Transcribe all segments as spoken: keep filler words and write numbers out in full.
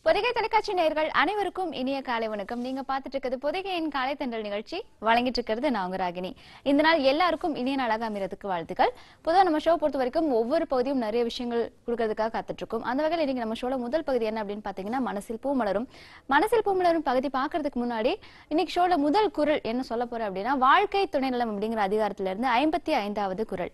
பொதிகை தொலைக்காட்சி நேயர்கள் அனைவருக்கும் இனிய காலை வணக்கம். நீங்க பார்த்துட்டு இருக்கிறது பொதிகையின் காலை தென்றல் நிகழ்ச்சி. வழங்கிட்டு இருக்கிறது நான் உங்க ராகினி. இந்த நாள் எல்லாருக்கும் இனிய நாளாக அமைறதுக்கு வாழ்த்துக்கள். பொதுவாக நம்ம ஷோ பொறுத்த வரைக்கும் ஒவ்வொரு பகுதியும் நிறைய விஷயங்கள் கொடுக்கறதுக்காக காத்துட்டு இருக்கோம். அந்த வகையில் இன்னைக்கு நம்ம ஷோல முதல் பகுதி என்ன அப்படின்னு பாத்தீங்கன்னா மனசில் பூ மலரும். மனசில் பூ மலரும் பகுதி பாக்குறதுக்கு முன்னாடி இன்னைக்கு ஷோல முதல் குறள் என்ன சொல்ல போறேன் அப்படின்னா வாழ்க்கை துணை நலம் அப்படிங்கிற அதிகாரத்துல இருந்து ஐம்பத்தி ஐந்தாவது குறள்.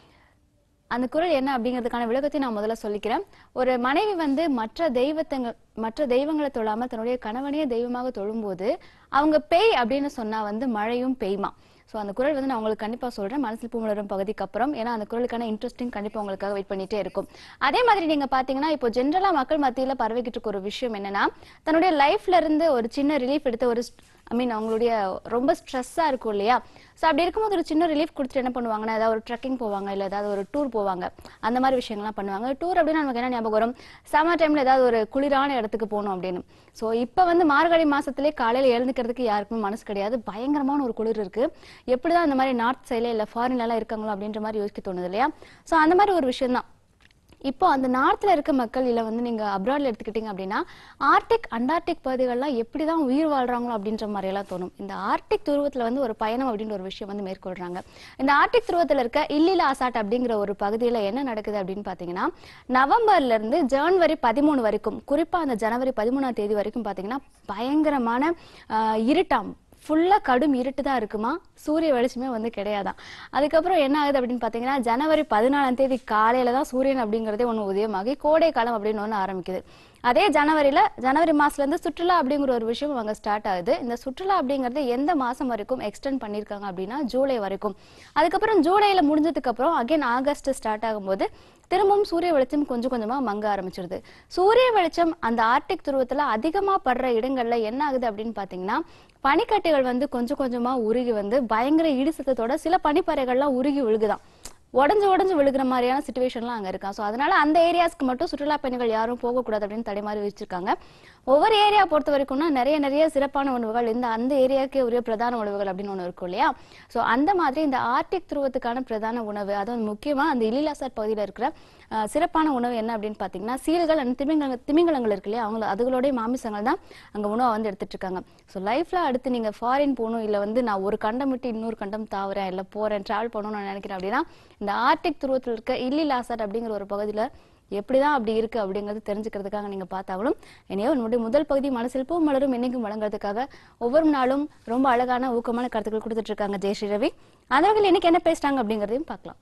அந்த குறள் என்ன அப்படிங்கிறதுக்கான விளக்கத்தை நான் முதல்ல சொல்லிக்கிறேன். ஒரு மனைவி வந்து மற்ற தெய்வத்தங்க மற்ற தெய்வங்களை தொழாம தன்னுடைய கணவனையே தெய்வமாக தொழும்போது அவங்க பேய் அப்படின்னு சொன்னா வந்து மழையும் பெய்யுமா. ஸோ அந்த குறள் வந்து நான் உங்களுக்கு கண்டிப்பா சொல்றேன் மனசில் பூ மலரும் பகுதிக்கு அப்புறம். ஏன்னா அந்த குறளுக்கான இன்ட்ரெஸ்டிங் கண்டிப்பா உங்களுக்காக வெயிட் பண்ணிட்டே இருக்கும். அதே மாதிரி நீங்க பாத்தீங்கன்னா இப்போ ஜென்ரலா மக்கள் மத்தியில பரவிக்கிட்டு இருக்க ஒரு விஷயம் என்னன்னா தன்னுடைய லைஃப்ல இருந்து ஒரு சின்ன ரிலீஃப் எடுத்து ஒரு ஐ மீன் அவங்களுடைய ரொம்ப ஸ்ட்ரெஸ்ஸா இருக்கும் இல்லையா. ஸோ அப்படி இருக்கும்போது ஒரு சின்ன ரிலீஃப் கொடுத்துட்டு என்ன பண்ணுவாங்கன்னா ஏதாவது ஒரு ட்ரெக்கிங் போவாங்க, இல்லை ஏதாவது ஒரு டூர் போவாங்க, அந்த மாதிரி விஷயங்கள்லாம் பண்ணுவாங்க. டூர் அப்படின்னு நமக்கு என்ன ஞாபகம் வரும், சம்மர் டைம்ல ஏதாவது ஒரு குளிரான இடத்துக்கு போகணும் அப்படின்னு. ஸோ இப்போ வந்து மார்கழி மாசத்திலே காலையில் எழுந்துக்கிறதுக்கு யாருக்குமே மனசு கிடையாது, பயங்கரமான ஒரு குளிர் இருக்கு. எப்படிதான் இந்த மாதிரி நார்த் சைட்ல இல்லை ஃபாரின்ல எல்லாம் இருக்காங்களோ அப்படின்ற மாதிரி யோசிக்க தோணுது இல்லையா. ஸோ அந்த மாதிரி ஒரு விஷயம் தான். இப்போ அந்த நார்த்ல இருக்க மக்கள் இல்ல வந்து நீங்க அப்ராட்ல எடுத்துக்கிட்டீங்க அப்படின்னா ஆர்டிக் அண்டார்டிக் பகுதிகள்லாம் எப்படிதான் உயிர் வாழ்றாங்களோ அப்படின்ற மாதிரி எல்லாம் தோணும். இந்த ஆர்டிக் துருவத்துல வந்து ஒரு பயணம் அப்படின்ற ஒரு விஷயம் வந்து மேற்கொள்றாங்க. இந்த ஆர்டிக் துருவத்துல இருக்க இல்லிலாசாட் அப்படிங்கிற ஒரு பகுதியில என்ன நடக்குது அப்படின்னு பாத்தீங்கன்னா நவம்பர்ல இருந்து ஜனவரி பதிமூணு வரைக்கும், குறிப்பா அந்த ஜனவரி பதிமூணாம் தேதி வரைக்கும் பாத்தீங்கன்னா பயங்கரமான இருட்டாம் ஃபுல்லா கடும் இருட்டு தான் இருக்குமா, சூரிய வெளிச்சமே வந்து கிடையாதான். அதுக்கப்புறம் என்ன ஆகுது அப்படின்னு பாத்தீங்கன்னா ஜனவரி பதினாலாம் தேதி காலையில தான் சூரியன் அப்படிங்கறதே ஒண்ணு உதயமாகி கோடை காலம் அப்படின்னு ஒண்ணு ஆரம்பிக்குது. அதே ஜனவரியில ஜனவரி மாசத்துல இருந்து சுற்றுலா அப்படிங்கிற ஒரு விஷயம் அங்க ஸ்டார்ட் ஆகுது. இந்த சுற்றுலா அப்படிங்கறது எந்த மாசம் வரைக்கும் எக்ஸ்டெண்ட் பண்ணிருக்காங்க அப்படின்னா ஜூலை வரைக்கும். அதுக்கப்புறம் ஜூலைல முடிஞ்சதுக்கு அப்புறம் அகைன் ஆகஸ்ட் ஸ்டார்ட் ஆகும்போது திரும்பவும் சூரிய வெளிச்சம் கொஞ்சம் கொஞ்சமா மங்க ஆரம்பிச்சிருது. சூரிய வெளிச்சம் அந்த ஆர்டிக் துருவத்துல அதிகமா படுற இடங்கள்ல என்ன ஆகுது அப்படின்னு பாத்தீங்கன்னா பனிக்கட்டிகள் வந்து கொஞ்சம் கொஞ்சமா உருகி வந்து பயங்கர இடி சத்தத்தோட சில பனிப்பாறைகள்லாம் உருகி விழுகுதான், உடஞ்சு உடஞ்சு விழுகிற மாதிரியான சிச்சுவேஷன்லாம் அங்க இருக்கா. ஸோ அதனால அந்த ஏரியாஸ்க்கு மட்டும் சுற்றுலா பயணிகள் யாரும் போகக்கூடாது அப்படின்னு தடை மாதிரி வச்சிருக்காங்க. ஒவ்வொரு ஏரியா பொறுத்த வரைக்கும்னா நிறைய நிறைய சிறப்பான உணவுகள் இந்த அந்த ஏரியாவுக்கே உரிய பிரதான உணவுகள் அப்படின்னு ஒன்று இருக்கும் இல்லையா. ஸோ அந்த மாதிரி இந்த ஆர்டிக் துருவத்துக்கான பிரதான உணவு, அதுவும் முக்கியமா அந்த இல்லிலாசாட் பகுதியில் இருக்கிற சிறப்பான உணவு என்ன அப்படின்னு பாத்தீங்கன்னா சீல்கள் அண்ட் திமிங்கல திமிங்கலங்கள் இருக்கு இல்லையா, அவங்க அதுகளோடைய மாமிசங்கள் தான் அங்க உணவை வந்து எடுத்துட்டு இருக்காங்க. ஸோ லைஃப்ல அடுத்து நீங்க ஃபாரின் போகணும், இல்ல வந்து நான் ஒரு கண்டம் விட்டு இன்னொரு கண்டம் தாவறேன், இல்ல போறேன் டிராவல் பண்ணணும்னு நான் நினைக்கிறேன் அப்படின்னா இந்த ஆர்டிக் துருவத்தில் இருக்க இல்லிலாசாட் அப்படிங்கிற ஒரு பகுதியில எப்படிதான் அப்படி இருக்கு அப்படிங்கிறது தெரிஞ்சுக்கிறதுக்காக நீங்க பார்த்தாலும் என்னையோ நம்முடைய முதல் பகுதி மனசில் பூ மலரும் இன்னைக்கும் வழங்குறதுக்காக ஒவ்வொரு நாளும் ரொம்ப அழகான ஊக்கமான கருத்துக்கள் கொடுத்துட்டு இருக்காங்க ஜெயஸ்ரீ ரவி. அந்த வகையில் இன்னைக்கு என்ன பேசுறாங்க அப்படிங்கறதையும் பார்க்கலாம்.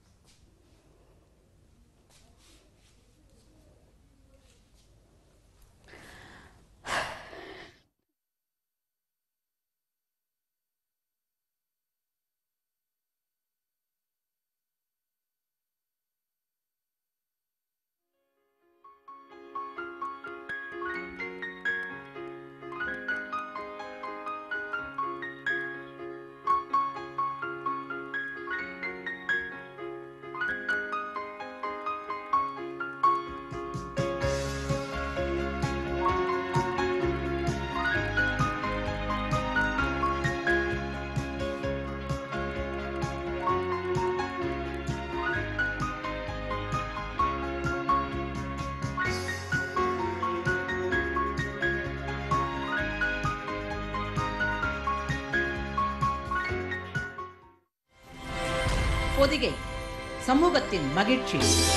பொதிகை சமூகத்தின் மகிழ்ச்சி.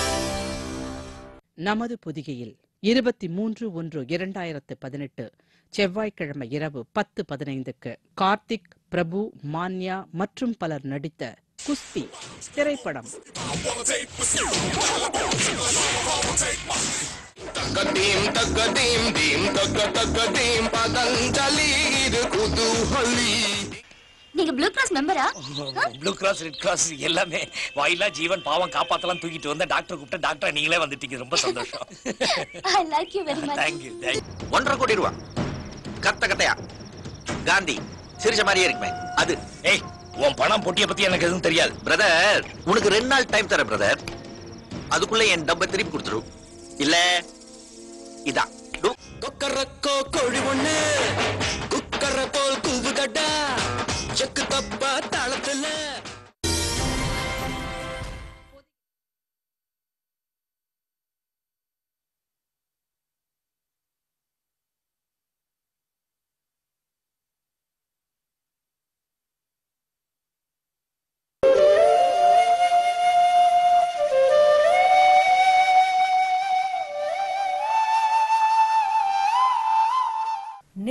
நமது பொதிகையில் இருபத்தி மூன்று ஒன்று இரண்டாயிரத்து பதினெட்டு செவ்வாய்க்கிழமை இரவு பத்து பதினைந்துக்கு கார்த்திக், பிரபு, மான்யா மற்றும் பலர் நடித்த குஸ்தி திரைப்படம். நீங்க ப்ளூ கிராஸ் மெம்பரா? ப்ளூ கிராஸ், ரெட் கிராஸ் எல்லாமே. வாயிலா ஜீவன் பாவம் காப்பாத்தலாம் தூக்கிட்டு வந்த டாக்டர் கூப்பிட்ட டாக்டர் நீங்களே வந்துட்டீங்க, ரொம்ப சந்தோஷம். I like you very much. Thank you. ஒன்றரை கோடி ரூபா கத்த கத்தையா காந்தி சிரிச்ச மாதிரியே இருக்குமே அது. ஏய், உன் பணம் பொட்டிய பத்தி எனக்கு எதுவும் தெரியாது பிரதர். உனக்கு ரெண்டு நாள் டைம் தர பிரதர், அதுக்குள்ள என் டப்பை திருப்பி கொடுத்துரு. இல்ல இதான் கொக்கரக்கோ கோழி ஒண்ணு குக்கர போல் கூவுதடா செக்கு தப்பா தாளத்துல.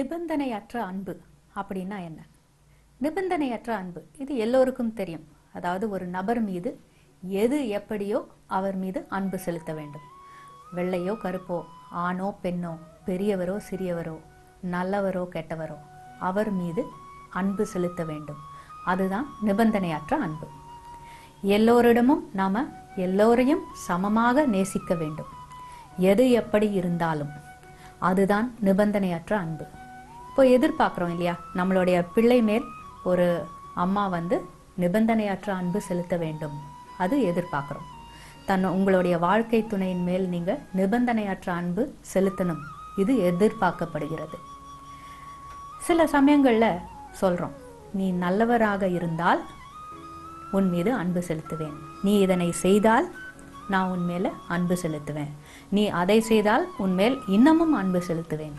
நிபந்தனையற்ற அன்பு அப்படின்னா என்ன? நிபந்தனையற்ற அன்பு இது எல்லோருக்கும் தெரியும். அதாவது ஒரு நபர் மீது எது எப்படியோ அவர் மீது அன்பு செலுத்த வேண்டும். வெள்ளையோ கருப்போ, ஆணோ பெண்ணோ, பெரியவரோ சிறியவரோ, நல்லவரோ கெட்டவரோ, அவர் மீது அன்பு செலுத்த வேண்டும். அதுதான் நிபந்தனையற்ற அன்பு. எல்லோரிடமும் நாம எல்லோரையும் சமமாக நேசிக்க வேண்டும். எது எப்படி இருந்தாலும் அதுதான் நிபந்தனையற்ற அன்பு. இப்போ எதிர்பார்க்கிறோம் இல்லையா, நம்மளுடைய பிள்ளை மேல் ஒரு அம்மா வந்து நிபந்தனையற்ற அன்பு செலுத்த வேண்டும், அது எதிர்பார்க்கிறோம். தன் உங்களுடைய வாழ்க்கை துணையின் மேல் நீங்க நிபந்தனையற்ற அன்பு செலுத்தணும், இது எதிர்பார்க்கப்படுகிறது. சில சமயங்கள்ல சொல்றோம், நீ நல்லவராக இருந்தால் உன் மீது அன்பு செலுத்துவேன், நீ இதனை செய்தால் நான் உன் மேல அன்பு செலுத்துவேன், நீ அதை செய்தால் உன்மேல் இன்னமும் அன்பு செலுத்துவேன்.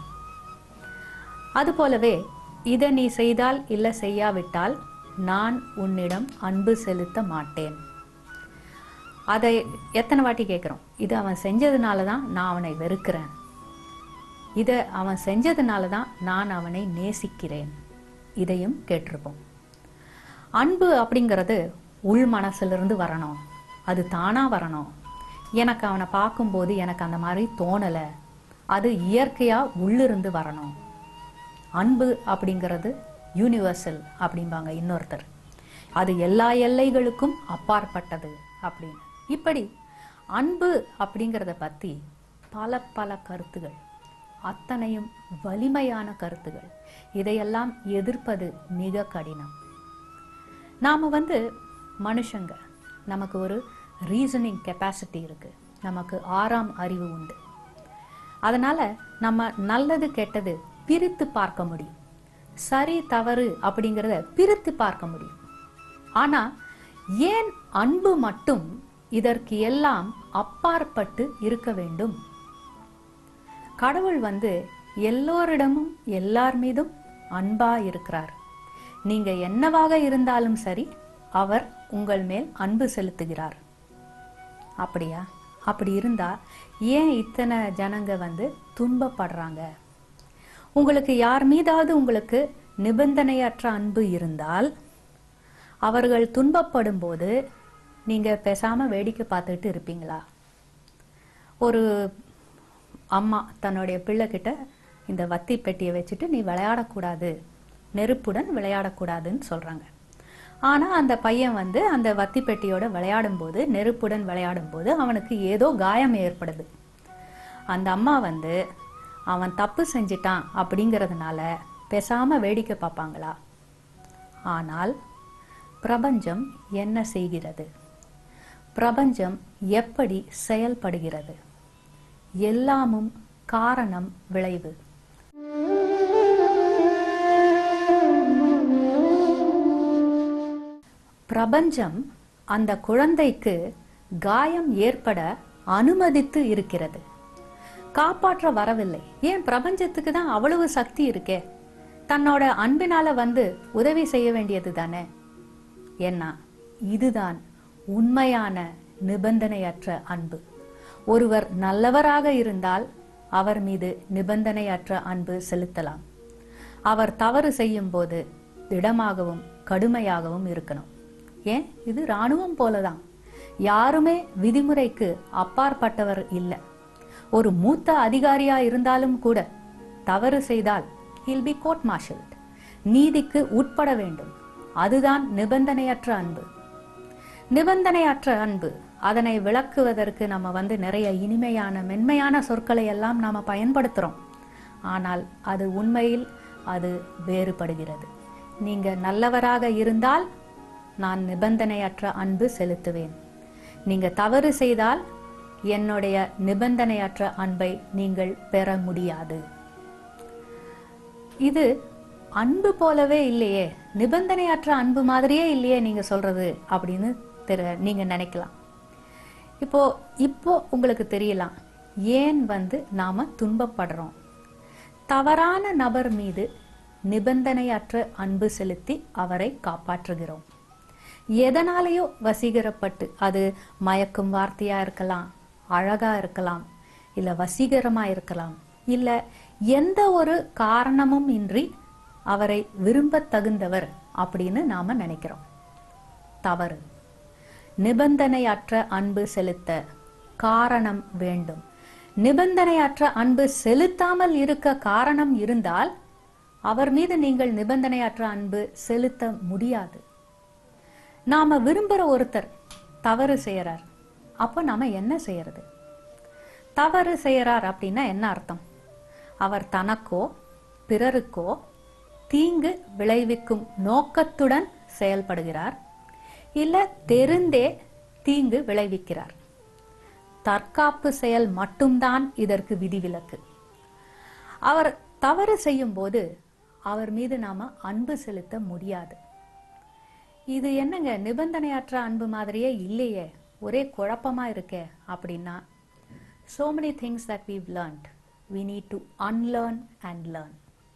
அது போலவே இதை நீ செய்தால் இல்ல செய்யாவிட்டால் நான் உன்னிடம் அன்பு செலுத்த மாட்டேன். அதை எத்தனை வாட்டி கேட்கிறோம்? இது அவன் செஞ்சதுனால தான் நான் அவனை வெறுக்கிறேன், இதை அவன் செஞ்சதுனால தான் நான் அவனை நேசிக்கிறேன், இதையும் கேட்டிருப்போம். அன்பு அப்படிங்கிறது உள் மனசிலிருந்து வரணும், அது தானா வரணும். எனக்கு அவனை பார்க்கும்போது எனக்கு அந்த மாதிரி தோணலை, அது இயற்கையா உள்ளிருந்து வரணும். அன்பு அப்படிங்கிறது யூனிவர்சல் அப்படிம்பாங்க இன்னொருத்தர், அது எல்லா எல்லைகளுக்கும் அப்பாற்பட்டது அப்படின்னு. இப்படி அன்பு அப்படிங்கிறத பத்தி பல பல கருத்துகள், அத்தனையும் வலிமையான கருத்துகள். இதையெல்லாம் எதிர்ப்பது மிக கடினம். நாம வந்து மனுஷங்க, நமக்கு ஒரு ரீசனிங் கெப்பாசிட்டி இருக்கு, நமக்கு ஆறாம் அறிவு உண்டு. அதனால நம்ம நல்லது கெட்டது பிரித்து பார்க்க முடியும், சரி தவறு அப்படிங்கிறத பிரித்து பார்க்க முடியும். ஆனா ஏன் அன்பு மட்டும் இதற்கு எல்லாம் அப்பாற்பட்டு இருக்க வேண்டும்? கடவுள் வந்து எல்லோரிடமும் எல்லார் மீதும் அன்பா இருக்கிறார். நீங்க என்னவாக இருந்தாலும் சரி, அவர் உங்கள் மேல் அன்பு செலுத்துகிறார். அப்படியா? அப்படி இருந்தா ஏன் இத்தனை ஜனங்க வந்து துன்பப்படுறாங்க? உங்களுக்கு யார் மீதாவது உங்களுக்கு நிபந்தனையற்ற அன்பு இருந்தால், அவர்கள் துன்பப்படும் போது நீங்க பேசாம வேடிக்கை பார்த்துட்டு இருப்பீங்களா? ஒரு அம்மா தன்னுடைய பிள்ளை கிட்ட இந்த வத்தி பெட்டியை வச்சுட்டு நீ விளையாடக்கூடாது, நெருப்புடன் விளையாடக்கூடாதுன்னு சொல்றாங்க. ஆனா அந்த பையன் வந்து அந்த வத்தி பெட்டியோட விளையாடும் போது, நெருப்புடன் விளையாடும் போது அவனுக்கு ஏதோ காயம் ஏற்படுது. அந்த அம்மா வந்து அவன் தப்பு செஞ்சிட்டான் அப்படிங்கிறதுனால பேசாம வேடிக்கை பார்ப்பாங்களா? ஆனால் பிரபஞ்சம் என்ன செய்கிறது? பிரபஞ்சம் எப்படி செயல்படுகிறது? எல்லாமும் காரணம் விளைவு. பிரபஞ்சம் அந்த குழந்தைக்கு காயம் ஏற்பட அனுமதித்து இருக்கிறது, காப்பாற்ற வரவில்லை. ஏன்? பிரபஞ்சத்துக்கு தான் அவ்வளவு சக்தி இருக்கே, தன்னோட அன்பினால வந்து உதவி செய்ய வேண்டியது தானே. என்ன? இதுதான் உண்மையான நிபந்தனையற்ற அன்பு. ஒருவர் நல்லவராக இருந்தால் அவர் மீது நிபந்தனையற்ற அன்பு செலுத்தலாம். அவர் தவறு செய்யும் போது திடமாகவும் கடுமையாகவும் இருக்கணும். ஏன்? இது இராணுவம் போலதான். யாருமே விதிமுறைக்கு அப்பாற்பட்டவர் இல்லை. ஒரு மூத்த அதிகாரியா இருந்தாலும் கூட தவறு செய்தால் he'll be court martialed, நீதிக்கு உட்பட வேண்டும். அதுதான் நிபந்தனையற்ற அன்பு. நிபந்தனையற்ற அன்பு, அதனை விளக்குவதற்கு நம்ம வந்து நிறைய இனிமையான மென்மையான சொற்களை எல்லாம் நாம பயன்படுத்துறோம். ஆனால் அது உண்மையில் அது வேறுபடுகிறது. நீங்க நல்லவராக இருந்தால் நான் நிபந்தனையற்ற அன்பு செலுத்துவேன். நீங்க தவறு செய்தால் என்னுடைய நிபந்தனையற்ற அன்பை நீங்கள் பெற முடியாது. இது அன்பு போலவே இல்லையே, நிபந்தனையற்ற அன்பு மாதிரியே இல்லையே நீங்க சொல்றது அப்படின்னு நீங்க நினைக்கலாம். இப்போ இப்போ உங்களுக்கு தெரியலாம் ஏன் வந்து நாம துன்பப்படுறோம். தவறான நபர் மீது நிபந்தனையற்ற அன்பு செலுத்தி அவரை காப்பாற்றுகிறோம். எதனாலேயோ வசீகரப்பட்டு, அது மயக்கும் வார்த்தையா இருக்கலாம், அழகா இருக்கலாம், இல்ல வசீகரமா இருக்கலாம், இல்ல எந்த ஒரு காரணமும் இன்றி அவரை விரும்ப தகுந்தவர் அப்படின்னு நாம நினைக்கிறோம். தவறு. நிபந்தனையற்ற அன்பு செலுத்த காரணம் வேண்டும். நிபந்தனையற்ற அன்பு செலுத்தாமல் இருக்க காரணம் இருந்தால் அவர் மீது நீங்கள் நிபந்தனையற்ற அன்பு செலுத்த முடியாது. நாம விரும்புற ஒருத்தர் தவறு செய்யறார், அப்ப நாம என்ன செய்யறது? தவறு செய்யறார் அப்படின்னா என்ன அர்த்தம்? அவர் தனக்கோ பிறருக்கோ தீங்கு விளைவிக்கும் நோக்கத்துடன் செயல்படுகிறார், இல்ல தெரிந்தே தீங்கு விளைவிக்கிறார். தற்காப்பு செயல் மட்டும்தான் இதற்கு விதிவிலக்கு. அவர் தவறு செய்யும் போது அவர் மீது நாம அன்பு செலுத்த முடியாது. இது என்னங்க நிபந்தனையற்ற அன்பு மாதிரியே இல்லையே, ஒரே குழப்பமா இருக்கே அப்படின்னா, so many things that we've learned we need to unlearn and learn.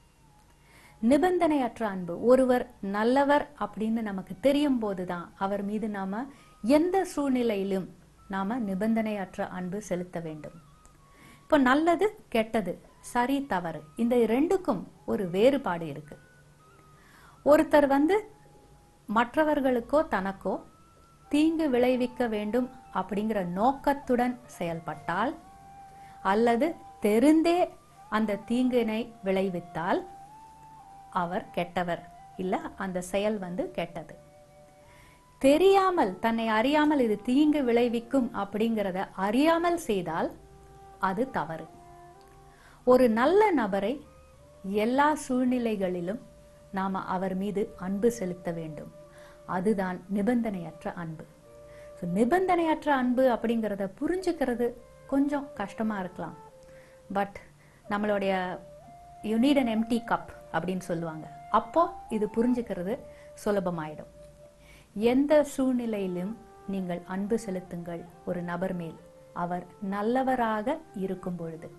நிபந்தனையற்ற அன்பு, ஒருவர் நல்லவர் அப்படின்னு நமக்கு தெரியும் போதுதான் அவர் மீது நாம எந்த சூழ்நிலையிலும் நாம நிபந்தனையற்ற அன்பு செலுத்த வேண்டும். இப்போ நல்லது கெட்டது, சரி தவறு, இந்த ரெண்டுக்கும் ஒரு வேறுபாடு இருக்கு. ஒருத்தர் வந்து மற்றவர்களுக்கோ தனக்கோ தீங்கு விளைவிக்க வேண்டும் அப்படிங்கிற நோக்கத்துடன் செயல்பட்டால் அல்லது தெரிந்தே அந்த தீங்கினை விளைவித்தால் அவர் கெட்டவர், இல்ல அந்த செயல் வந்து கெட்டது. தெரியாமல், தன்னை அறியாமல் இது தீங்கு விளைவிக்கும் அப்படிங்கிறத அறியாமல் செய்தால் அது தவறு. ஒரு நல்ல நபரை எல்லா சூழ்நிலைகளிலும் நாம அவர் மீது அன்பு செலுத்த வேண்டும். அதுதான் நிபந்தனையற்ற அன்பு. நிபந்தனையற்ற அன்பு அப்படிங்கிறத புரிஞ்சுக்கிறது கொஞ்சம் கஷ்டமா இருக்கலாம். பட் நம்மளுடைய you need an empty cup அப்படின்னு சொல்லுவாங்க, அப்போ இது புரிஞ்சுக்கிறது சுலபமாயிடும். எந்த சூழ்நிலையிலும் நீங்கள் அன்பு செலுத்துங்கள் ஒரு நபர் மேல், அவர் நல்லவராக இருக்கும் பொழுது.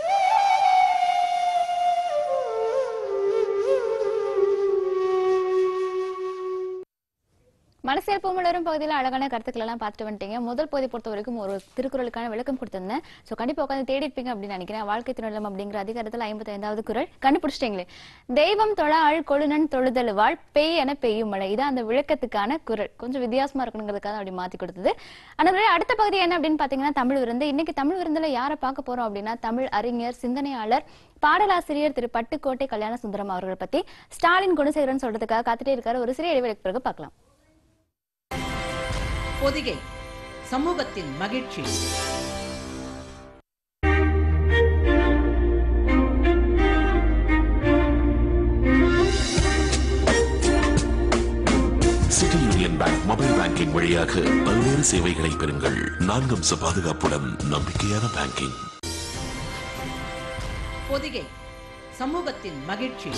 மனசியல் பூமலரும் பகுதியில் அழகான கருத்துக்கள் எல்லாம் பார்த்துட்டு வந்துட்டீங்க. முதல் பகுதி பொறுத்த வரைக்கும் ஒரு திருக்குறளுக்கான விளக்கம் கொடுத்திருந்தேன். சோ கண்டிப்பா உட்காந்து தேடி இருப்பீங்க அப்படின்னு நினைக்கிறேன். வாழ்க்கை துணலம் அப்படிங்கிற அதிகாரத்துல ஐம்பத்தி ஐந்தாவது குறள் கண்டுபிடிச்சிட்டீங்களே. தெய்வம் தொழ ஆள் கொழுநன் தொழுதல் வாழ் பெய் என பெய்யும் மழை, இதான் அந்த விளக்கத்துக்கான குறள். கொஞ்சம் வித்தியாசமா இருக்கணுங்கிறதுக்காக அப்படி மாத்தி கொடுத்தது. ஆனால் அடுத்த பகுதி என்ன அப்படின்னு பாத்தீங்கன்னா தமிழ் விருந்து. இன்னைக்கு தமிழ் விருந்துல யாரை பார்க்க போறோம் அப்படின்னா தமிழ் அறிஞர், சிந்தனையாளர், பாடலாசிரியர் திரு பட்டுக்கோட்டை கல்யாண சுந்தரம் அவர்களை பத்தி ஸ்டாலின் குணசேகரன் சொல்றதுக்காக காத்துட்டே இருக்காரு. ஒரு சிறிய இடைவெளிக்கு பிறகு பார்க்கலாம். பொதிகை சமூகத்தின் மகிழ்ச்சி. City union bank mobile banking வழியாக பல்வேறு சேவைகளை பெறுங்கள். நான்கு அம்ச பாதுகாப்புடன் நம்பிக்கையான பேங்கிங். பொதிகை சமூகத்தின் மகிழ்ச்சி.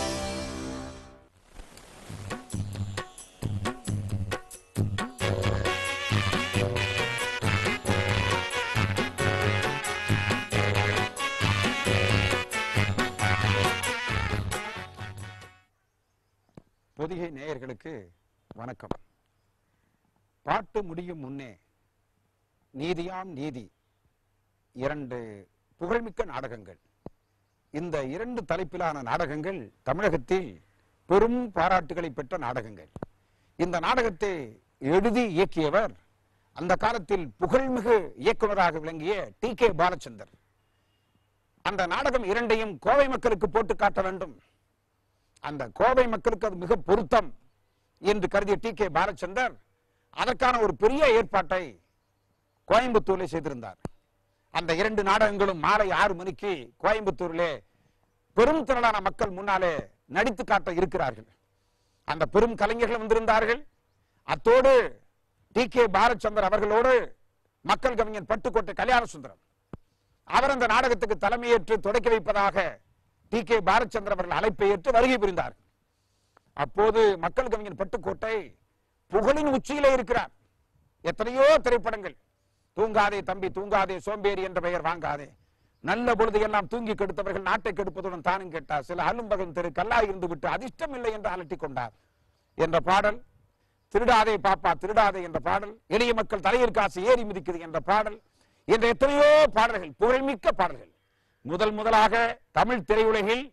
பொதிகை நேயர்களுக்கு வணக்கம். பாட்டு முடியும் முன்னே நீதியாம் நீதி இரண்டு புகழ்மிக்க நாடகங்கள். இந்த இரண்டு தலைப்பிலான நாடகங்கள் தமிழகத்தில் பெரும் பாராட்டுகளை பெற்ற நாடகங்கள். இந்த நாடகத்தை எழுதி இயக்கியவர் அந்த காலத்தில் புகழ்மிகு இயக்குநராக விளங்கிய டி கே பாலச்சந்தர். அந்த நாடகம் இரண்டையும் கோவை மக்களுக்கு போட்டு காட்ட வேண்டும், அந்த கோவை மக்களுக்கு அது மிக பொருத்தம் என்று கருதிய டி கே பாலச்சந்தர் அதற்கான ஒரு பெரிய ஏற்பாட்டை கோயம்புத்தூரில் செய்திருந்தார். அந்த இரண்டு நாடகங்களும் மாலை ஆறு மணிக்கு கோயம்புத்தூரிலே பெரும் திரளான மக்கள் முன்னாலே நடித்து காட்ட இருக்கிறார்கள். அந்த பெரும் கலைஞர்கள் வந்திருந்தார்கள். அத்தோடு டி கே பாலச்சந்தர் அவர்களோடு மக்கள் கவிஞன் பட்டுக்கோட்டை கல்யாண சுந்தரம் அவர் அந்த நாடகத்துக்கு தலைமையேற்று தொடக்கி வைப்பதாக டி கே பாலச்சந்தர் அவர்கள் அழைப்பை ஏற்று வருகை புரிந்தார். அப்போது மக்கள் கவிஞன் பட்டுக்கோட்டை புகழின் உச்சியிலே இருக்கிறார். எத்தனையோ திரைப்படங்கள், தூங்காதே தம்பி தூங்காதே, சோம்பேறி என்ற பெயர் வாங்காதே, நல்ல பொழுது எல்லாம் தூங்கி கெடுத்தவர்கள் நாட்டை கெடுப்பதுடன் தானும் கேட்டார், சில அலும்பகன் திரு கல்லாய் இருந்து விட்டு அதிர்ஷ்டம் இல்லை என்று அலட்டிக் கொண்டார் என்ற பாடல், திருடாதே பாப்பா திருடாதே என்ற பாடல், எளிய மக்கள் தலையில் காசு ஏறி மிதிக்குது என்ற பாடல், என்ற எத்தனையோ பாடல்கள், புகழ்மிக்க பாடல்கள். முதல் முதலாக தமிழ் திரையுலகில்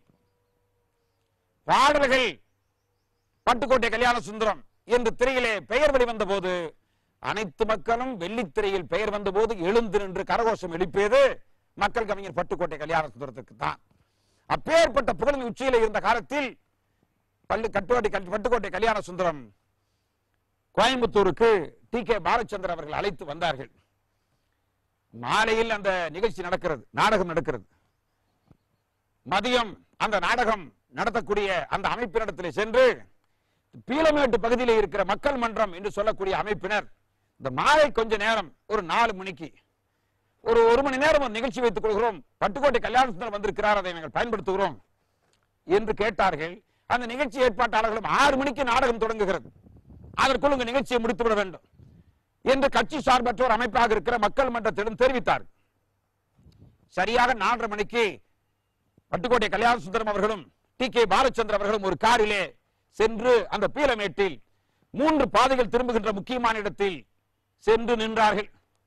பாடல்கள் பட்டுக்கோட்டை கல்யாண சுந்தரம் என்று திரையிலே பெயர் வெளிவந்த போது அனைத்து மக்களும் வெள்ளித்திரையில் பெயர் வந்த போது எழுந்து நின்று கரகோஷம் எழுப்பியது மக்கள் கவிஞர் பட்டுக்கோட்டை கல்யாண சுந்தரத்துக்கு தான். அப்பேற்பட்ட புகழின் உச்சியில் இருந்த காலத்தில் பள்ளி கட்டுவாட்டி பட்டுக்கோட்டை கல்யாண சுந்தரம் கோயம்புத்தூருக்கு டி கே பாலச்சந்தர் அவர்கள் அழைத்து வந்தார்கள். மாலையில் அந்த நிகழ்ச்சி நடக்கிறது, நாடகம் நடக்கிறது. மதியம் அந்த நாடகம் நடத்தக்கூடிய அந்த அமைப்பினிடத்தில் சென்று பீலமேட்டு பகுதியில் இருக்கிற மக்கள் மன்றம் என்று சொல்லக்கூடிய அமைப்பினர் இந்த மாலை கொஞ்ச நேரம் ஒரு நாலு மணிக்கு ஒரு ஒரு மணி நேரம் ஒரு நிகழ்ச்சி வைத்துக் கொள்கிறோம், பட்டுக்கோட்டை கல்யாண சுந்தரம் வந்திருக்கிறார், அதை நாங்கள் பயன்படுத்துகிறோம் என்று கேட்டார்கள். அந்த நிகழ்ச்சி ஏற்பாட்டாளர்களும் ஆறு மணிக்கு நாடகம் தொடங்குகிறது, அதற்குள் உங்க நிகழ்ச்சியை முடித்துவிட வேண்டும் என்று கட்சி சார்பற்றோர் அமைப்பாக இருக்கிற மக்கள் மன்றத்திடம் தெரிவித்தார். சரியாக நாலரை மணிக்கு பட்டுக்கோட்டை கல்யாண சுந்தரம் அவர்களும் டி கே பாலச்சந்திரன் அவர்களும் ஒரு காரிலே சென்று அந்த பீலமேட்டில் மூன்று பாதைகள் திரும்புகின்ற முக்கியமான இடத்தில் சென்று நின்றார்கள்.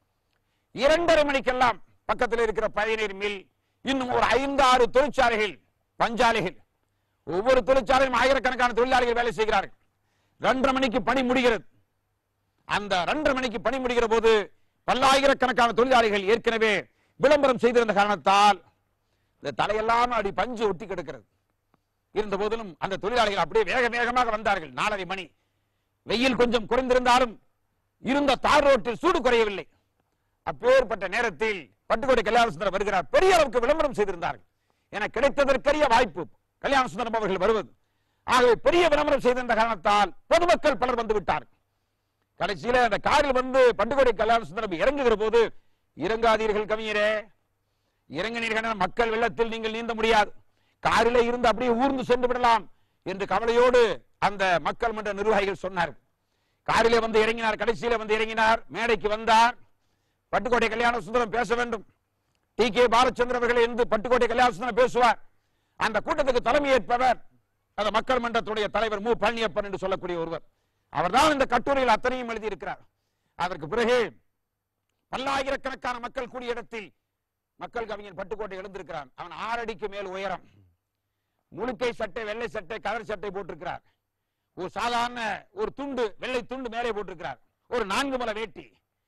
இரண்டரை மணிக்கெல்லாம் பக்கத்தில் இருக்கிற பயனீர் மில், இன்னும் ஒரு ஐந்து ஆறு தொழிற்சாலைகள், பஞ்சாலைகள், ஒவ்வொரு தொழிற்சாலையும் ஆயிரக்கணக்கான தொழிலாளிகள் வேலை செய்கிறார்கள். இரண்டரை மணிக்கு பணி முடிகிறது. அந்த இரண்டரை மணிக்கு பணி முடிகிற போது பல்லாயிரக்கணக்கான தொழிலாளிகள் ஏற்கனவே விளம்பரம் செய்திருந்த காரணத்தால் இந்த தலையெல்லாம் அடி பஞ்சு ஒட்டி கிடக்கிறது. இருந்த போதிலும் அந்த தொழிலாளிகள் அப்படியே வேக வேகமாக வந்தார்கள். நாலரை மணி, வெயில் கொஞ்சம் குறைந்திருந்தாலும் இருந்த தார் ரோட்டில் சூடு குறையவில்லை. அப்பேற்பட்ட நேரத்தில் பட்டுக்கோட்டை கல்யாண சுந்தரம் வருகிறார். பெரிய அளவுக்கு விளம்பரம் செய்திருந்தார்கள். என கிடைத்ததற்கரிய வாய்ப்பு கல்யாண சுந்தரம் அவர்கள் வருவது. ஆகவே பெரிய விளம்பரம் செய்திருந்த காரணத்தால் பொதுமக்கள் பலர் வந்து விட்டார். கடைசியில அந்த காரில் வந்து பட்டுக்கோட்டை கல்யாண சுந்தரம் இறங்குகிற போது, இறங்காதீர்கள் கவிஞரே, இறங்கினீர்கள் மக்கள் வெள்ளத்தில் நீங்கள் நீந்த முடியாது, காரிலே இருந்து அப்படியே ஊர்ந்து சென்று விடலாம் என்று கவலையோடு அந்த மக்கள் மன்ற நிர்வாகிகள் சொன்னார்கள். காரிலே வந்து இறங்கினார். கடைசியில வந்து இறங்கினார், மேடைக்கு வந்தார். பட்டுக்கோட்டை கல்யாண சுந்தரம் பேச வேண்டும். டி கே பாலச்சந்திரன் அவர்கள் என்று பட்டுக்கோட்டை கல்யாண சுந்தரம் பேசுவார். அந்த கூட்டத்துக்கு தலைமையேற்பவர் அந்த மக்கள் மன்றத்துடைய தலைவர் மு பழனியப்பன் என்று சொல்லக்கூடிய ஒருவர். அவர்தான் இந்த கட்டுரையில் அத்தனையும் எழுதியிருக்கிறார். அதற்கு பிறகு பல்லாயிரக்கணக்கான மக்கள் கூடிய இடத்தில் மக்கள் கவிஞன் பட்டுக்கோட்டை எழுந்திருக்கிறான். அவன் ஆறடிக்கு மேல் உயரம், முழுக்கை சட்டை, வெள்ளை சட்டை, கலர் சட்டை போட்டிருக்கிறார். ஒரு சாதாரண ஒரு துண்டு, வெள்ளை துண்டு மேலே போட்டிருக்கிறார். ஒரு நான்கு மலை வேட்டி,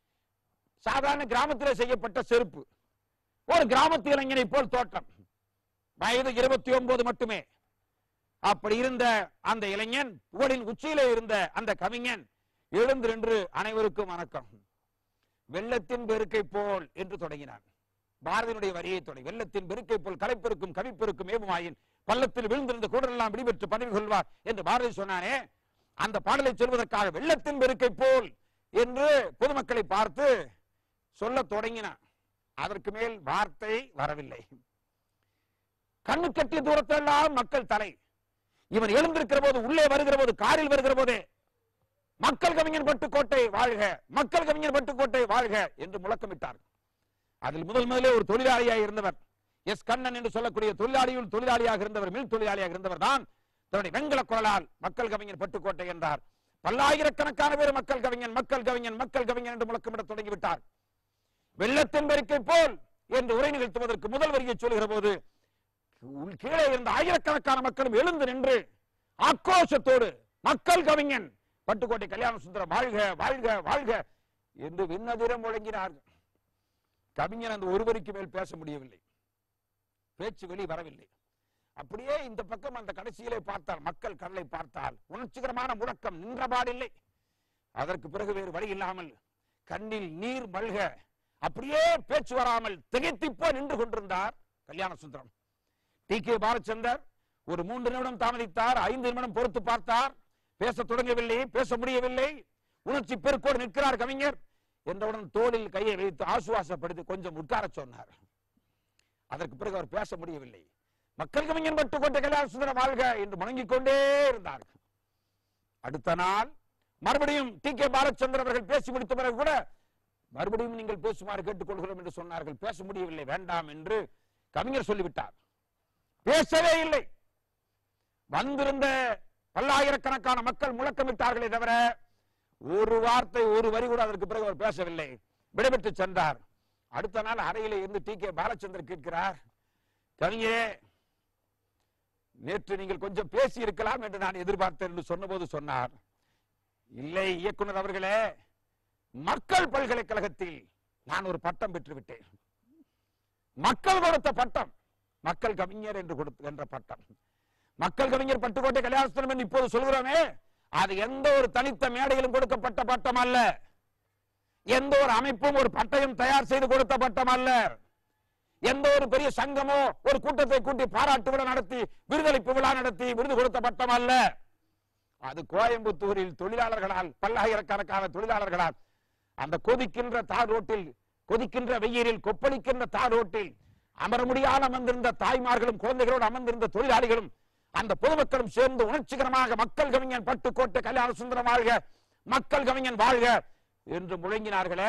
சாதாரண கிராமத்திலே செய்யப்பட்ட செருப்பு, ஒரு கிராமத்து இளைஞனை போல் தோற்றம், வயது இருபத்தி ஒன்பது மட்டுமே. அப்படி இருந்த அந்த இளைஞன், புகழின் உச்சியிலே இருந்த அந்த கவிஞன் எழுந்து நின்று அனைவருக்கும் வணக்கம், வெள்ளத்தின் பெருக்கை போல் என்று தொடங்கினான். பாரதியினுடைய வரியை தொடங்கி, வெள்ளத்தின் பெருக்கை போல் கலைப்பெருக்கும் கவிப்பெருக்கும் ஏவுமாயின் பள்ளத்தில் விழுந்திருந்த கூடலெல்லாம் விடுபெற்று பதவி கொள்வார் என்று பாரதி சொன்னானே, அந்த பாடலை சொல்வதற்காக வெள்ளத்தின் பெருக்கை போல் என்று பொதுமக்களை பார்த்து சொல்ல தொடங்கினான். அதற்கு மேல் வார்த்தை வரவில்லை. கண்ணு கட்டிய தூரத்தெல்லாம் மக்கள் தலை. இவன் எழுந்திருக்கிற போது, உள்ளே வருகிற போது, காரில் வருகிற போதே மக்கள் கவிஞர் பட்டுக்கோட்டை வாழ்க, மக்கள் கவிஞர் பட்டுக்கோட்டை வாழ்க என்று முழக்கமிட்டார். அதில் முதல் முதலே ஒரு தொழிலாளியாக இருந்தவர் எஸ் கண்ணன் என்று சொல்லக்கூடிய தொழிலாளியுள் தொழிலாளியாக இருந்தவர், மில் தொழிலாளியாக இருந்தவர் தான் தன்னுடைய வெண்கல குரலால் மக்கள் கவிஞர் பட்டுக்கோட்டை என்றார். பல்லாயிரக்கணக்கான பேர் மக்கள் கவிஞன், மக்கள் கவிஞன், மக்கள் கவிஞன் என்று முழக்கமிட தொடங்கிவிட்டார். வெள்ளத்தின் பெருக்கை போல் என்று உரை நிகழ்த்துவதற்கு முதல் வரியை சொல்லுகிற போது கீழே இருந்த ஆயிரக்கணக்கான மக்களும் எழுந்து நின்று ஆக்ரோஷத்தோடு மக்கள் கவிஞன் பட்டுக்கோட்டை கல்யாண சுந்தரம் வாழ்க வாழ்க வாழ்க என்று விண்ணதிரம் முழங்கினார்கள். கவிஞன் அந்த ஒருவருக்கு மேல் பேச முடியவில்லை, பேச்சு வெளி வரவில்லை. அப்படியே இந்த பக்கம் அந்த கடைசியிலே பார்த்தால், மக்கள் கடலை பார்த்தால் உணர்ச்சிகரமான முழக்கம் நின்றபாடில்லை. அதற்கு பிறகு வேறு வழி இல்லாமல் கண்ணில் நீர் மல்க, அப்படியே பேச்சு வராமல் திகைத்திப்போ நின்று கொண்டிருந்தார் கல்யாண சுந்தரம். டி கே பாலச்சந்தர் ஒரு மூன்று நிமிடம் தாமதித்தார், ஐந்து நிமிடம் பொறுத்து பார்த்தார், பேச தொடங்கவில்லை, பேச முடியவில்லை. உணர்ச்சி பெருக்கோடு நிற்கிறார் கவிஞர் என்றவுடன் தோளில் கையை வைத்து ஆசுவாசப்படுத்தி கொஞ்சம் உட்கார சொன்னார். அதற்கு பிறகு அவர் பேச முடியவில்லை. மக்கள் கவிஞன் பட்டுக்கோட்டை கல்யாண சுந்தரம் வாழ்க என்று முழங்கிக் கொண்டே இருந்தார். அடுத்த நாள் மறுபடியும் டி கே பாலச்சந்திரன் அவர்கள் பேசி முடித்த பிறகு கூட மறுபடியும் நீங்கள் பேசுமாறு கேட்டுக்கொள்கிறோம் என்று சொன்னார்கள். பேச முடியவில்லை, வேண்டாம் என்று கவிஞர் சொல்லிவிட்டார். பேசவே இல்லை. வந்திருந்த பல்லாயிரக்கணக்கான மக்கள் முழக்கமிட்டார்களே தவிர ஒரு வார்த்தை, ஒரு வரி கூட அதற்கு பிறகு அவர் பேசவில்லை. விடைபெற்று சென்றார். அடுத்த நாள் அறையிலே இருந்து டி கே பாலச்சந்திரன் கேட்கிறார், கவிஞரே, நேற்று நீங்கள் கொஞ்சம் பேசி இருக்கலாம் என்று நான் எதிர்பார்த்தேன் என்று சொன்னபோது சொன்னார், இல்லை இயக்குனர் அவர்களே, மக்கள் பல்கலைக்கழகத்தில் நான் ஒரு பட்டம் பெற்று விட்டேன். மக்கள் கொடுத்த பட்டம், மக்கள் கவிஞர் என்று கொடுத்த என்ற பட்டம். மக்கள் கவிஞர் பட்டுக்கோட்டை கல்யாணசுந்தரம் என்று இப்போது சொல்கிறோமே, அது எந்த ஒரு தனித்த மேடையிலும் கொடுக்கப்பட்ட பட்டம் அல்ல. எந்த ஒரு அமைப்பும் ஒரு பட்டயம் தயார் செய்து கொடுத்த பட்டம் அல்ல. எந்த ஒரு பெரிய சங்கமோ ஒரு கூட்டத்தை கூட்டி பாராட்டு விழா நடத்தி விருதளிப்பு விழா நடத்தி விருது கொடுத்த பட்டம் அல்ல. அது கோயம்புத்தூரில் தொழிலாளர்களால், பல்லாயிரக்கணக்கான தொழிலாளர்களால் அந்த கொதிக்கின்ற தார் ரோட்டில், கொதிக்கின்ற வெயிலில் கொப்பளிக்கின்ற தார் ரோட்டில் அமர முடியாத அமர்ந்திருந்த தாய்மார்களும் குழந்தைகளோடு அமர்ந்திருந்த தொழிலாளிகளும் அந்த பொதுமக்களும் சேர்ந்து உணர்ச்சிகரமாக மக்கள் கவிஞன் பட்டுக்கோட்டை கல்யாணசுந்தரம் வாழ்க, மக்கள் கவிஞன் வாழ்க என்று முழங்கினார்களே,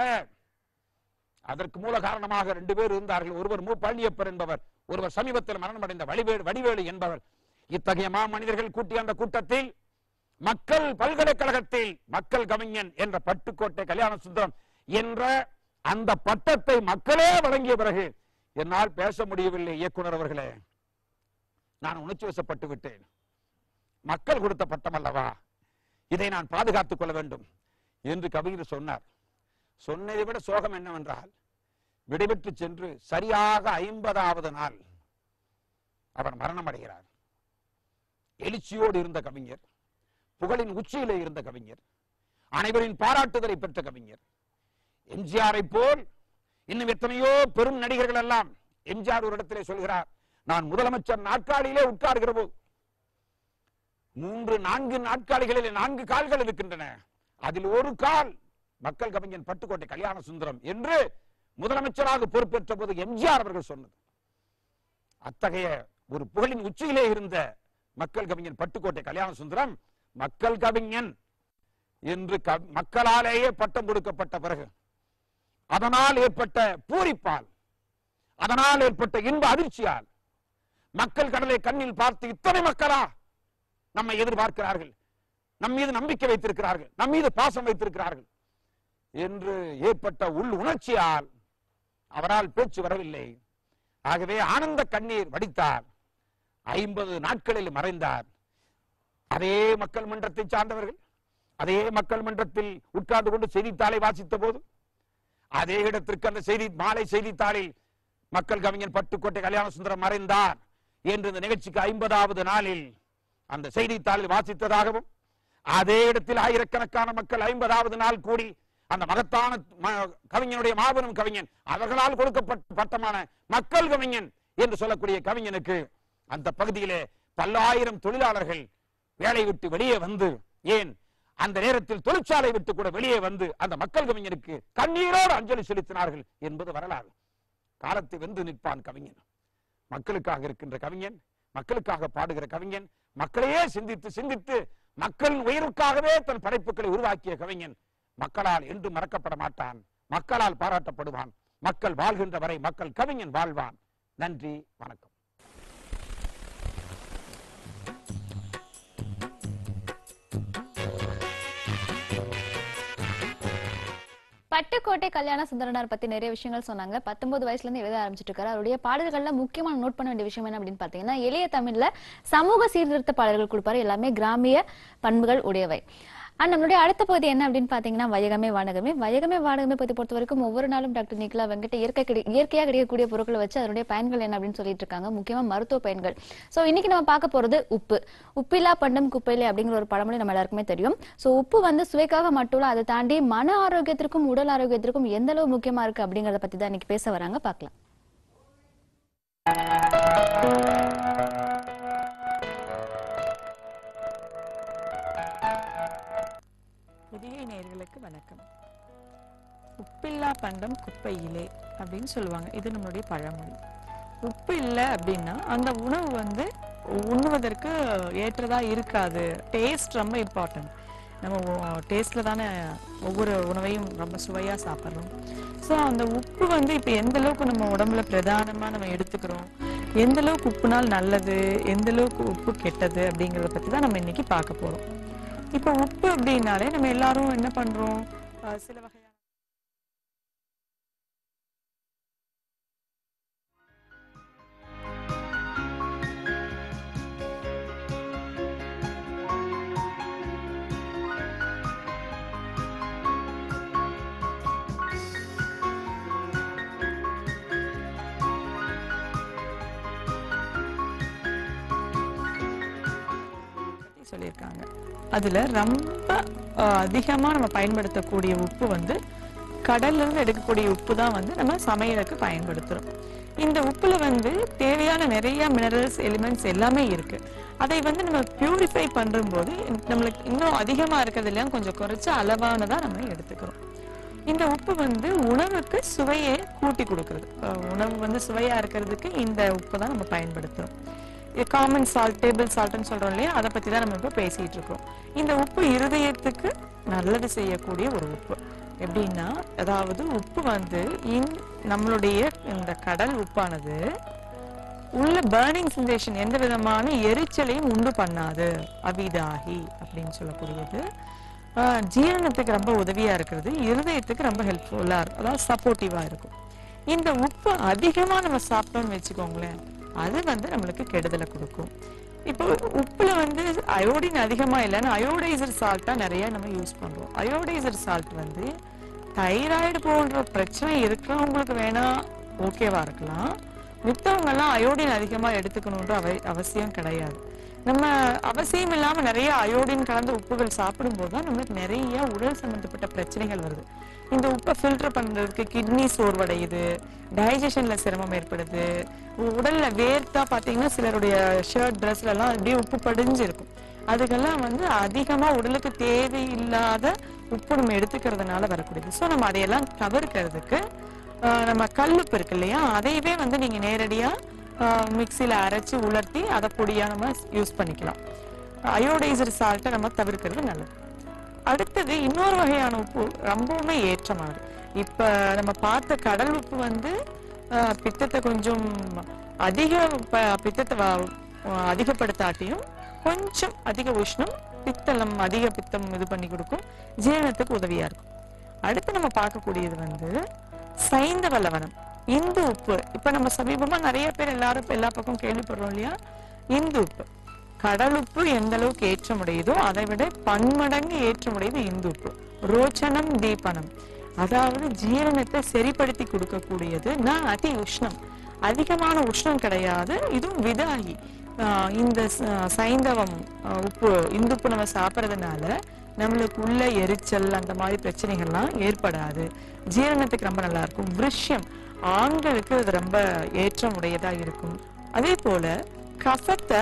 அதற்கு மூல காரணமாக ரெண்டு பேர் இருந்தார்கள். ஒருவர் மு பழனியப்பர் என்பவர், ஒருவர் சமீபத்தில் மரணமடைந்த வடிவேலு வடிவேலு என்பவர். இத்தகைய மாமனிதர்கள் கூட்டிய அந்த கூட்டத்தில் மக்கள் பல்கலைக்கழகத்தில் மக்கள் கவிஞன் என்ற பட்டுக்கோட்டை கல்யாணசுந்தரம் என்ற அந்த பட்டத்தை மக்களே வழங்கிய பிறகு என்னால் பேச முடியவில்லை. இயக்குனர் அவர்களே, நான் உணர்ச்சி வசப்பட்டு விட்டேன். மக்கள் கொடுத்த பட்டம் அல்லவா, இதை நான் பாதுகாத்துக் கொள்ள வேண்டும் என்று கவிஞர் சொன்னார். சொன்னதை விட சோகம் என்னவென்றால், விடைபெற்று சென்று சரியாக ஐம்பதாவது நாள் அவர் மரணம் அடைகிறார். எழுச்சியோடு இருந்த கவிஞர், புகழின் உச்சியிலே இருந்த கவிஞர், அனைவரின் பாராட்டுதலை பெற்ற கவிஞர், எம்ஜிஆரை போல் இன்னும் எத்தனையோ பெரும் நடிகர்கள் எல்லாம். எம்ஜிஆர் ஒரு இடத்திலே சொல்கிறார், நான் முதலமைச்சர் நாற்காலியிலே உட்கார்கிற போது மூன்று நான்கு நாற்காலிகளில் நான்கு கால்கள் இருக்கின்றன, அதில் ஒரு கால் மக்கள் கவிஞன் பட்டுக்கோட்டை கல்யாணசுந்தரம் என்று முதலமைச்சராக பொறுப்பேற்ற போது எம்ஜிஆர் அவர்கள் சொன்னது. அத்தகைய ஒரு புகழின் உச்சியிலே இருந்த மக்கள் கவிஞன் பட்டுக்கோட்டை கல்யாணசுந்தரம் மக்கள் கவிஞன் என்று மக்களாலேயே பட்டம் கொடுக்கப்பட்ட பிறகு அதனால் ஏற்பட்ட பூரிப்பால், அதனால் ஏற்பட்ட இன்ப அதிர்ச்சியால் மக்கள் கடலை கண்ணில் பார்த்து இத்தனை மக்களா நம்மை எதிர்பார்க்கிறார்கள், நம் மீது நம்பிக்கை வைத்திருக்கிறார்கள், நம் மீது பாசம் வைத்திருக்கிறார்கள் என்று ஏற்பட்ட உள் உணர்ச்சியால் அவரால் பேச்சு வரவில்லை. ஆகவே ஆனந்த கண்ணீர் வடித்தார். ஐம்பது நாட்களில் மறைந்தார். அதே மக்கள் மன்றத்தை சார்ந்தவர்கள் அதே மக்கள் மன்றத்தில் உட்கார்ந்து கொண்டு செய்தித்தாளை வாசித்த போது அதே இடத்திற்கு அந்த செய்தி மாலை செய்தித்தாளில் மக்கள் கவிஞன் பட்டுக்கோட்டை கல்யாணசுந்தரம் மறைந்தார் என்று இந்த நிகழ்ச்சிக்கு ஐம்பதாவது நாளில் அந்த செய்தித்தாளில் வாசித்ததாகவும், அதே இடத்தில் ஆயிரக்கணக்கான மக்கள் ஐம்பதாவது நாள் கூடி அந்த மகத்தான கவிஞனுடைய மாபெரும் கவிஞன் அவர்களால் கொடுக்கப்பட்ட பட்டமான மக்கள் கவிஞன் என்று சொல்லக்கூடிய கவிஞனுக்கு அந்த பகுதியிலே பல்லாயிரம் தொழிலாளர்கள் வேலை விட்டு வெளியே வந்து, ஏன் அந்த நேரத்தில் தொழிற்சாலை விட்டு கூட வெளியே வந்து அந்த மக்கள் கவிஞனுக்கு கண்ணீரோடு அஞ்சலி செலுத்தினார்கள் என்பது வரலாறு. காலத்தை வென்று நிற்பான் கவிஞன், மக்களுக்காக இருக்கின்ற கவிஞன், மக்களுக்காக பாடுகிற கவிஞன், மக்களையே சிந்தித்து சிந்தித்து மக்களின் உயிருக்காகவே தன் படைப்புகளை உருவாக்கிய கவிஞன் மக்களால் என்று மறக்கப்பட மாட்டான், மக்களால் பாராட்டப்படுவான். மக்கள் வாழ்கின்ற வரை மக்கள் கவிஞன் வாழ்வான். நன்றி, வணக்கம். பட்டுக்கோட்டை கல்யாணசுந்தரனார் பத்தி நிறைய விஷயங்கள் சொன்னாங்க. பத்தொன்பது வயசுல இருந்து எழுத ஆரம்பிச்சிட்டு இருக்காரு. அவருடைய பாடல்கள்ல முக்கியமான நோட் பண்ண வேண்டிய விஷயம் என்ன அப்படின்னு பாத்தீங்கன்னா, எளிய தமிழ்ல சமூக சீர்திருத்த பாடல்கள் கொடுப்பாரு. எல்லாமே கிராமிய பண்புகள் உடையவை. அண்ட் நம்மளுடைய அடுத்த பகுதி என்ன அப்படின்னு பாத்தீங்கன்னா, வையகமே வானகமே. வையகமே வானகமே பத்தி பொறுத்த வரைக்கும் ஒவ்வொரு நாளும் டாக்டர் நிக்கலா வெங்கட் இயற்கை இயற்கையா கிடைக்கக்கூடிய பொருட்களை வச்சு அதனுடைய பயன்கள் என்ன அப்படின்னு சொல்லிட்டு இருக்காங்க, முக்கியமா மருத்துவ பயன்கள். சோ இன்னைக்கு நம்ம பார்க்க போறது உப்பு. உப்பில்லா பண்டம் குப்பையிலே அப்படிங்கிற ஒரு பழமொழி நம்ம எல்லாருக்குமே தெரியும். சோ உப்பு வந்து சுவைக்காக மட்டும் இல்ல, அதை தாண்டி மன ஆரோக்கியத்திற்கும் உடல் ஆரோக்கியத்திற்கும் எந்த அளவு முக்கியமா இருக்கு அப்படிங்கறத பத்தி தான் இன்னைக்கு பேச வராங்க. பார்க்கலாம். புதிய நேயர்களுக்கு வணக்கம். உப்பில்லா பண்டம் குப்பையிலே அப்படின்னு சொல்லுவாங்க. இது நம்மளுடைய பழமொழி. உப்பு இல்லை அப்படின்னா அந்த உணவு வந்து உண்ணுவதற்கு ஏற்றதா இருக்காது. டேஸ்ட் ரொம்ப இம்பார்ட்டன்ட். நம்ம டேஸ்ட்ல தானே ஒவ்வொரு உணவையும் ரொம்ப சுவையா சாப்பிட்றோம். ஸோ அந்த உப்பு வந்து இப்போ எந்த அளவுக்கு நம்ம உடம்புல பிரதானமா நம்ம எடுத்துக்கிறோம், எந்த அளவுக்கு உப்புனால் நல்லது, எந்த அளவுக்கு உப்பு கெட்டது அப்படிங்கிறத பத்தி தான் நம்ம இன்னைக்கு பார்க்க போறோம். இப்போ உப்பு அப்படின்னாலே நம்ம எல்லாரும் என்ன பண்றோம், சில வகையான அதுல ரொம்ப அஹ், அதிகமா நம்ம பயன்படுத்தக்கூடிய உப்பு வந்து கடல்ல இருந்து எடுக்கக்கூடிய உப்பு தான் வந்து நம்ம சமையலுக்கு பயன்படுத்துறோம். இந்த உப்புல வந்து தேவையான நிறைய மினரல்ஸ் எலிமெண்ட்ஸ் எல்லாமே இருக்கு. அதை வந்து நம்ம பியூரிஃபை பண்ணும்போது நம்மளுக்கு இன்னும் அதிகமா இருக்கிறது எல்லாம் கொஞ்சம் குறைச்சு அளவானதா நம்ம எடுத்துக்கிறோம். இந்த உப்பு வந்து உணவுக்கு சுவையை கூட்டி கொடுக்கிறது. உணவு வந்து சுவையா இருக்கிறதுக்கு இந்த உப்பு தான் நம்ம பயன்படுத்துறோம். காமன் சால்ட், டேபிள் சால்ட்னு சொல்றோம் இல்லையா, அதை பத்தி தான் நம்ம இப்ப பேசிட்டு இருக்கோம். இந்த உப்பு இருதயத்துக்கு நல்லது செய்யக்கூடிய ஒரு உப்பு. எப்படின்னா, அதாவது உப்பு வந்து நம்மளுடைய இந்த கடல் உப்பானது உள்ள பர்னிங் சென்சேஷன், எந்த விதமான எரிச்சலையும் உண்டு பண்ணாது. அவிதாகி அப்படின்னு சொல்லக்கூடியது ஜீரணத்துக்கு ரொம்ப உதவியா இருக்கிறது, இருதயத்துக்கு ரொம்ப ஹெல்ப்ஃபுல்லா இருக்கும், அதாவது சப்போர்ட்டிவா இருக்கும். இந்த உப்பு அதிகமா நம்ம சாப்பிட்டோம்னு வச்சுக்கோங்களேன், அது வந்து நம்மளுக்கு கெடுதலை கொடுக்கும். இப்போ உப்புல வந்து அயோடின் அதிகமா இல்லைன்னா அயோடைசர் சால்ட்டா நிறைய நம்ம யூஸ் பண்றோம். அயோடைசர் சால்ட் வந்து தைராய்டு போன்ற பிரச்சனை இருக்கிறவங்களுக்கு வேணா ஓகேவா இருக்கலாம். மித்தவங்க எல்லாம் அயோடின் அதிகமா எடுத்துக்கணும்ன்ற அவ அவசியம் கிடையாது. நம்ம அவசியம் இல்லாம நிறைய அயோடின் கலந்த உப்புகள் சாப்பிடும் போதுதான் நம்மளுக்கு நிறைய உடல் சம்பந்தப்பட்ட பிரச்சனைகள் வருது. இந்த உப்பை ஃபில்டர் பண்றதுக்கு கிட்னி சோர்வடையுது, டைஜஷன்ல சிரமம் ஏற்படுது, உடல்ல வேர்த்தா பாத்தீங்கன்னா சிலருடைய ஷர்ட் ட்ரெஸ்ல எல்லாம் அப்படியே உப்பு படிஞ்சு இருக்கும். அதுக்கெல்லாம் வந்து அதிகமா உடலுக்கு தேவையில்லாத உப்பு நம்ம எடுத்துக்கிறதுனால வரக்கூடியது. ஸோ நம்ம அதையெல்லாம் தவிர்க்கிறதுக்கு நம்ம கல்லுப்பு இருக்கு இல்லையா, அதையவே வந்து நீங்க நேரடியா மிக்சியில அரைச்சு உலர்த்தி அதை பொடியா நம்ம யூஸ் பண்ணிக்கலாம். அயோடைசர் சால்ட்டை நம்ம தவிர்க்கிறது நல்லது. அடுத்தது இன்னொரு வகையான உப்பு ரொம்பவுமே ஏற்றமானது. இப்ப நம்ம பார்த்த கடல் உப்பு வந்து பித்தத்தை கொஞ்சம் அதிக பித்தத்தை அதிகப்படுத்தாட்டியும் கொஞ்சம் அதிக உஷ்ணம், பித்தளம் அதிக பித்தம் இது பண்ணி கொடுக்கும், ஜீரணத்துக்கு உதவியா இருக்கும். அடுத்து நம்ம பார்க்கக்கூடியது வந்து சைந்தவ லவணம், இந்து உப்பு. இப்ப நம்ம சமீபமா நிறைய பேர் எல்லாரும் எல்லா பக்கம் கேள்விப்படுறோம் இல்லையா, இந்து உப்பு. கடல் உப்பு எந்த அளவுக்கு ஏற்றமுடையதோ அதை விட பன்மடங்கு ஏற்றமுடையது இந்து உப்பு. ரோச்சனம் தீபனம், அதாவது ஜீரணத்தை சரிப்படுத்தி கொடுக்கக்கூடியது. நான் அதி உஷ்ணம், அதிகமான உஷ்ணம் கிடையாது, இதுவும் விதாகி. ஆஹ் இந்த சைந்தவம் உப்பு இந்து உப்பு நம்ம சாப்பிட்றதுனால நம்மளுக்கு உள்ள எரிச்சல் அந்த மாதிரி பிரச்சனைகள்லாம் ஏற்படாது, ஜீரணத்துக்கு ரொம்ப நல்லா இருக்கும். விருஷ்யம், ஆண்களுக்கு அது ரொம்ப ஏற்றமுடையதா இருக்கும். அதே போல கஃபத்தை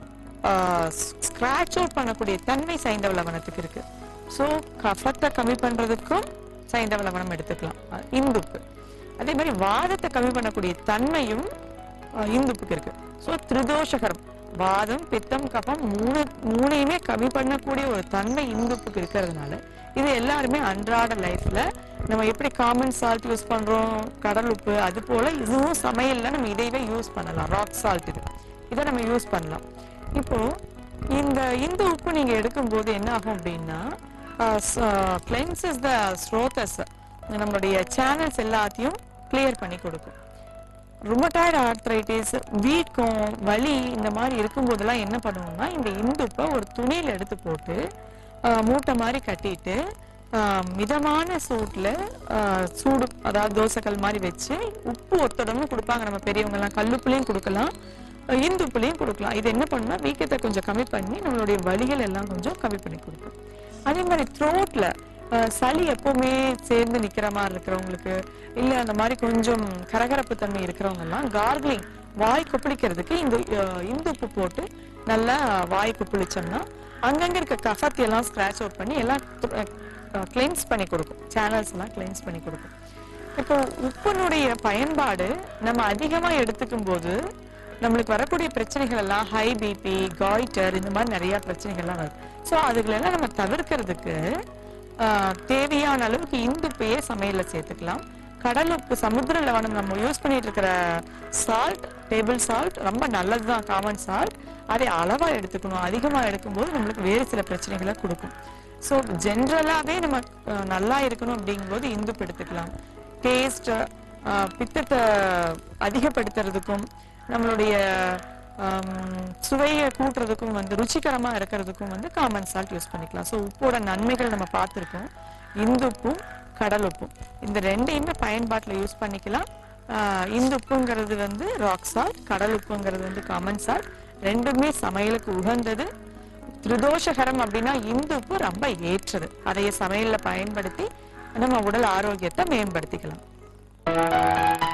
ஸ்கிராச் அவுட் பண்ணக்கூடிய தன்மை சைந்தவ லவணத்துக்கு இருக்கு. ஸோ கஃபத்தை கம்மி பண்றதுக்கும் சைந்தவ லவணம் எடுத்துக்கலாம் இந்துப்பு. அதே மாதிரி வாதத்தை கம்மி பண்ணக்கூடிய தன்மையும் இந்துப்புக்கு இருக்கு. ஸோ திரிதோஷகரம், வாதம் பித்தம் கஃபம் மூணு மூணையுமே கம்மி பண்ணக்கூடிய ஒரு தன்மை இந்துப்புக்கு இருக்கிறதுனால இது எல்லாருமே அன்றாட லைஃப்ல நம்ம எப்படி காமன் சால்ட் யூஸ் பண்றோம் கடல் உப்பு, அது போல இதுவும் சமையல்ல நம்ம இதையவே யூஸ் பண்ணலாம். ராக் சால்ட் இது இதை நம்ம யூஸ் பண்ணலாம். இப்போ இந்த இந்த உப்பு நீங்க எடுக்கும் போது என்ன ஆகும் அப்படின்னா, கிளென்சஸ் த ஸ்ரோதஸ், நம்மளுடைய சேனல்ஸ் எல்லாத்தையும் கிளியர் பண்ணி கொடுக்கும். ருமட்டாய்டு ஆர்த்ரைட்டிஸ், வீக்கம், வலி இந்த மாதிரி இருக்கும் போதெல்லாம் என்ன பண்ணுவோம்னா, இந்த இந்துப்பை ஒரு துணியில எடுத்து போட்டு மூட்டை மாதிரி கட்டிட்டு மிதமான சூட்ல சூடு, அதாவது தோசைக்கல் மாதிரி வச்சு உப்பு ஒத்தடமும் கொடுப்பாங்க நம்ம பெரியவங்க எல்லாம். கல்லுப்புலையும் கொடுக்கலாம், இந்துப்புலையும் கொடுக்கலாம். இது என்ன பண்ணா வீக்கத்தை கொஞ்சம் கம்மி பண்ணி நம்மளுடைய வலிகள் எல்லாம் கொஞ்சம் கம்மி பண்ணி கொடுக்கும். அதே மாதிரி த்ரோட்ல சளி எப்பவுமே சேர்ந்து நிக்கிற மாதிரி இருக்கிறவங்களுக்கு, இல்ல அந்த மாதிரி கொஞ்சம் கரகரப்பு தன்மை இருக்கிறவங்க எல்லாம் கார்கிளிங், வாய் கொப்பளிக்கிறதுக்கு இந்த இந்து உப்பு போட்டு நல்லா வாய் கொப்பளிச்சோம்னா அங்கங்க இருக்க கஃபத்தை எல்லாம் ஸ்கிராச் அவுட் பண்ணி எல்லாம் கிளென்ஸ் பண்ணி கொடுக்கும், சேனல்ஸ் எல்லாம் கிளென்ஸ் பண்ணி கொடுக்கும். இப்போ உப்பினுடைய பயன்பாடு நம்ம அதிகமா எடுத்துக்கும் போது நம்மளுக்கு வரக்கூடிய பிரச்சனைகள் எல்லாம் ஹை பிபி, காய்டர், இந்த மாதிரி நிறைய பிரச்சனைகள்லாம் வருது. ஸோ அதுகளெல்லாம் நம்ம தவிர்க்கிறதுக்கு தேவையான அளவுக்கு இந்துப்பையே சமையல்ல சேர்த்துக்கலாம். கடல் உப்பு, சமுத்திர லவணம் நம்ம யூஸ் பண்ணிட்டு இருக்கிற சால்ட், டேபிள் சால்ட் ரொம்ப நல்லதுதான், காமன் சால்ட். அதை அளவா எடுத்துக்கணும், அதிகமா எடுக்கும்போது நம்மளுக்கு வேறு சில பிரச்சனைகளை கொடுக்கும். ஸோ ஜென்ரலாவே நம்ம நல்லா இருக்கணும் அப்படிங்கும்போது இந்துப்பு எடுத்துக்கலாம். டேஸ்ட், பித்தத்தை அதிகப்படுத்துறதுக்கும் நம்மளுடைய சுவையை கூட்டுறதுக்கும் வந்து ருச்சிகரமா இருக்கிறதுக்கும் வந்து காமன் சால்ட் யூஸ் பண்ணிக்கலாம். ஸோ உப்போட நன்மைகள் நம்ம பார்த்துருக்கோம். இந்துப்பும் கடல் உப்பும் இந்த ரெண்டையுமே பயன்பாட்டில் யூஸ் பண்ணிக்கலாம். இந்துப்புங்கிறது வந்து ராக் சால்ட், கடல் உப்புங்கிறது வந்து காமன் சால்ட். ரெண்டுமே சமையலுக்கு உகந்தது. திருதோஷகரம் அப்படின்னா இந்துப்பு ரொம்ப ஏற்றது. அதைய சமையல்ல பயன்படுத்தி நம்ம உடல் ஆரோக்கியத்தை மேம்படுத்திக்கலாம்.